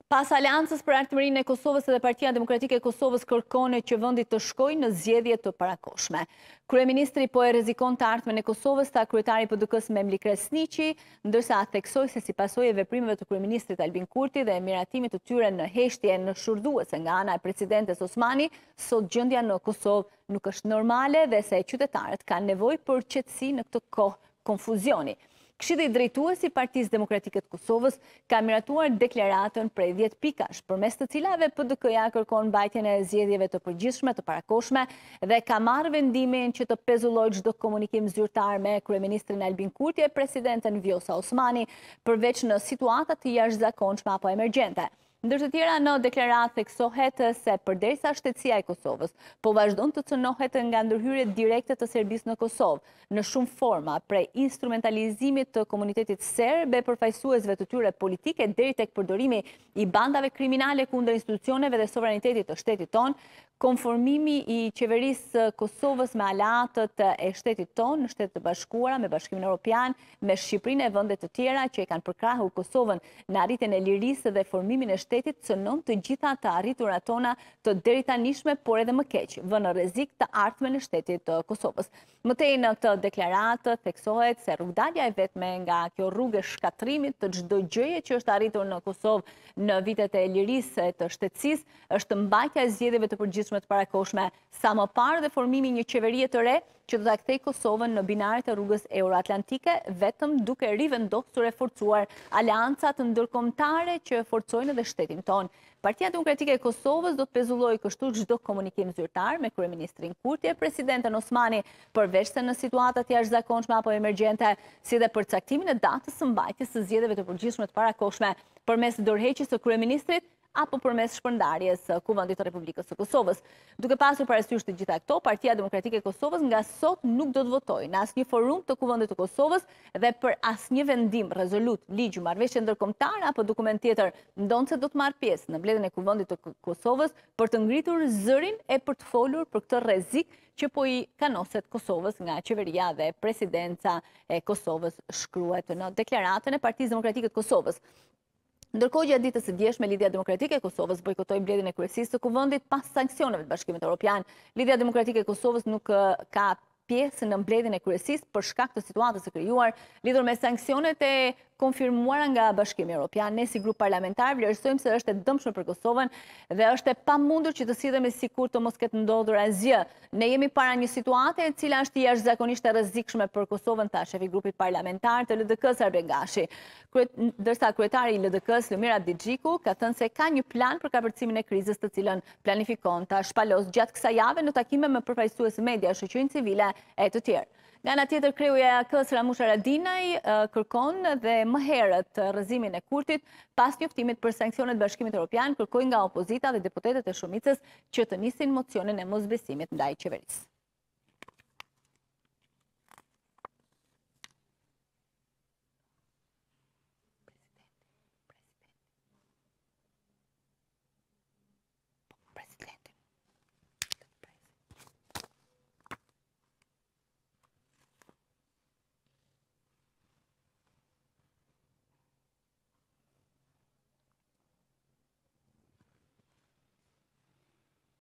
Pas Aleancës për Ardhmërinë e Kosovës dhe Partia Demokratike e Kosovës kërkon që vendi të shkojë në zgjedhje të parakohshme. Kryeministri po e rrezikon të ardhmen e Kosovës ta kryetari i PDK-s Memli Kresniqi, ndërsa theksoi se si pasojë e veprimeve të kryeministrit Albin Kurti dhe miratimit të tyre në heshtje në shurduese nga ana e presidentes Osmani, sot gjendja në Kosovë nuk është normale dhe se qytetarët kanë nevojë për qetësi në këtë kohë konfuzioni. Këshilli drejtues i Partisë Demokratike të Kosovës ka miratuar deklaratën prej 10 pikash, përmes të cilave PDK-ja kërkon mbajtjen e zgjedhjeve të përgjithshme të parakohshme dhe ka marrë vendimin që të pezullojë çdo komunikim zyrtar me kryeministrin Albin Kurti e presidenten Vjosa Osmani, përveç në situata të jashtëzakonshme apo emergjente. Ndër të tjera, në deklaratë theksohet se përderisa shtetësia e Kosovës po vazhdon të cënohet nga ndërhyrjet direkte të Serbisë në Kosovë, në shumë forma, prej instrumentalizimit të komunitetit serb e përfaqësuesve të tyre politike deri tek përdorimi i bandave kriminale kundër institucioneve dhe sovranitetit të shtetit tonë, konformimi i qeverisë Kosovës me aleatët e shtetit tonë në Shtetet e Bashkuara, me Bashkimin Evropian, me Shqipërinë e vende të tjera që e kanë përkrahur Kosovën në arritjen e lirisë dhe formimin e shtetit, cënon të gjitha të arriturat tona të deritanishme, por edhe më keq, vënë në rrezik të ardhmen e shtetit të Kosovës. Mëtej në këtë deklaratë theksohet se rrugdalja e vetme nga kjo rrugë e shkatrimit të çdo gjëje që është arritur në Kosovë në vitet e lirisë të shtetësisë është mbajtja e zgjedhjeve të përgjithshme të parakohshme sa më parë dhe formimi një qeverie të re që do ta kthejë Kosovën në binaret e rrugës euroatlantike, vetëm duke rivendosur e forcuar aleanca të ndërkombëtare që forcojnë edhe shtetin tonë. Partia Demokratike e Kosovës do të pezullojë kështu çdo komunikim zyrtar me kryeministrin Kurti e presidenten Osmani, përveç se në situata të jashtëzakonshme apo emergjente, si dhe për caktimin e datës së mbajtjes së zgjedhjeve të përgjithshme të parakohshme, përmes dorëheqjes së kryeministrit apo përmes shpërndarjes së Kuvendit të Republikës së Kosovës. Duke pasur parasysh të gjitha këto, Partia Demokratike e Kosovës nga sot nuk do të votojë në asnjë forum të Kuvendit të Kosovës dhe për asnjë vendim, rezolut, ligj, marrëveshje ndërkombëtare apo dokument tjetër, ndonse do të marrë pjesë në mbledhjen e Kuvendit të Kosovës për të ngritur zërin e për të folur për këtë rrezik që po i kanoset Kosovës nga qeveria dhe presidenca e Kosovës, shkruhet në deklaratën e Partisë Demokratike të Kosovës. Ndërkohë, gjatë ditës së djeshme, Lidhja Demokratike e Kosovës bojkotoi mbledhjen e kryesisë së Kuvendit pas sanksioneve të Bashkimit Evropian. Lidhja Demokratike e Kosovës nuk ka pjesë në mbledhjen e kryesisë për shkak të situatës së krijuar lidhur me sanksionet e konfirmuara nga Bashkimi Evropian. Ne si grup parlamentar vlerësojmë se është e dëmshme për Kosovën dhe është e pamundur që të sillemi sikur të mos ketë ndodhur asgjë. Ne jemi para një situate e cila është jashtëzakonisht e rrezikshme për Kosovën, tha shefi i grupit parlamentar të LDK-s Arben Gashi. Ndërsa kryetari i LDK-s Lumir Abdixhiku ka thënë se ka një plan për kapërcimin e krizës, të cilën planifikon ta shpalos gjatë kësaj jave në takime me përfaqësues media, shoqërinë civile e të tjerë. Nga ana tjetër, kreu i AK-s Ramush Haradinaj kërkon dhe më herët rrëzimin e Kurtit pas njoftimit për sanksionet Bashkimit Evropian, kërkoi nga opozita dhe deputetët e shumicës që të nisin mocionin e mosbesimit ndaj qeverisë.